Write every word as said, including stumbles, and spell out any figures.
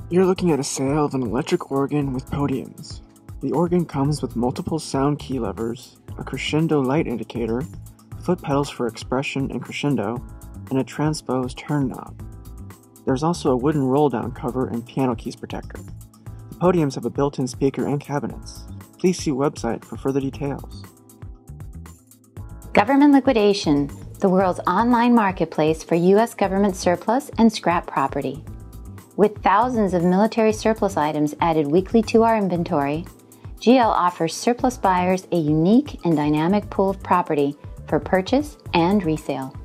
You're looking at a sale of an electric organ with Podiums. The organ comes with multiple sound key levers, a crescendo light indicator, foot pedals for expression and crescendo, and a transposed turn knob. There's also a wooden roll-down cover and piano keys protector. The Podiums have a built-in speaker and cabinets. Please see website for further details. Government Liquidation, the world's online marketplace for U S government surplus and scrap property. With thousands of military surplus items added weekly to our inventory, G L offers surplus buyers a unique and dynamic pool of property for purchase and resale.